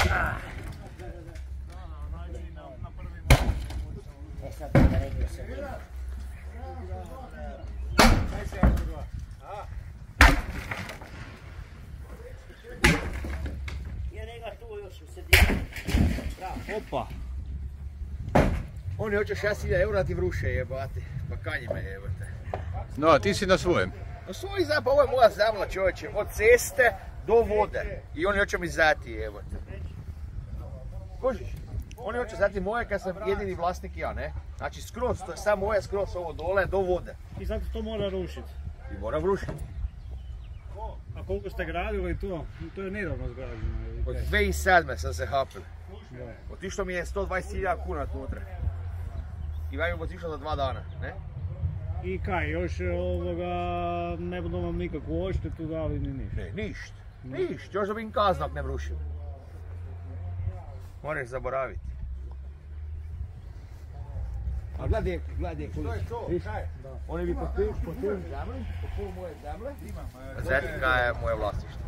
Sad da rekao se. Je njega tu još u sredini. Opa. Oni hoće 6.000 eura ti vruše jebate. Pa kanji me jebate. No, a ti si na svojem. No svoj zap, ovo je moja zemlja čovječe. Od ceste do vode. I oni hoće mi zati jebate. Kužiš? Oni hoće zati moje kad sam jedini vlasnik ja, ne? Znači skroz, to je samo moje skroz ovo dole do vode. I zato to mora rušiti. I moram rušiti. A koliko ste gradili to? To je nedavno zgrađeno. Od 2007. sam se hapil. Otišlo mi je 120.000 kuna tutra. I vam je otišlo za 2 dana, ne? I kaj, još ne budu vam nikakvu odštetu dali ni ništa? Ne, ništa. Ništa, još da bi im kaznu ako ne vrušio. Moraš zaboraviti. A gledaj koliko. Oni bi po tim zemlji, po pol moje zemlje. A zetika je moje vlasništvo.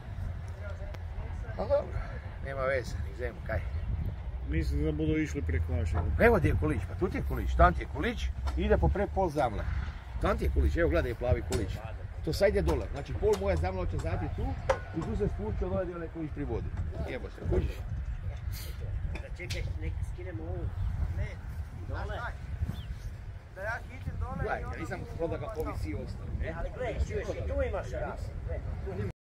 A dobro, nema veze, nek zemo kaj. Mislim da budu išli preko vaše. Evo gdje je kulić, pa tu ti je kulić, tam ti je kulić, ide po pre pol zemlje. Tam ti je kulić, evo gledaj plavi kulić. To sad ide dole, znači pol moje zemlje hoće zati tu i tu se spušća od ovaj dio neko kulić pri vodi. Jebo se, kužiš? Da čekaj, nek skinemo ovu. Ne, dole. Da ja hitim dole. Gledaj, ja nisam prodao ga povisi ostalo. Ali gledaj, čuješ, i tu imaš raz.